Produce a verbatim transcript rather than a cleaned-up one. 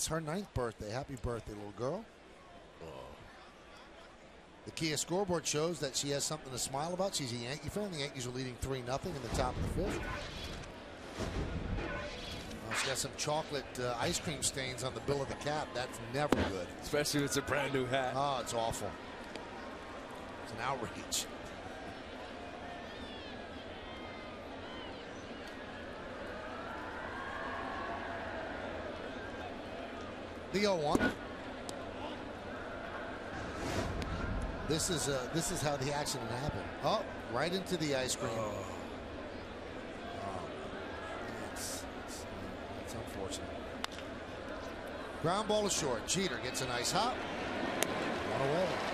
It's her ninth birthday. Happy birthday, little girl. Oh. The Kia scoreboard shows that she has something to smile about. She's a Yankee fan. The Yankees are leading three nothing in the top of the fifth. Well, she's got some chocolate uh, ice cream stains on the bill of the cap. That's never good. Especially if it's a brand new hat. Oh, it's awful. It's an outrage. The oh one. This is uh, this is how the accident happened. Oh, right into the ice cream. Oh, oh it's, it's, it's unfortunate. Ground ball is short. Jeter gets a nice hop. One away.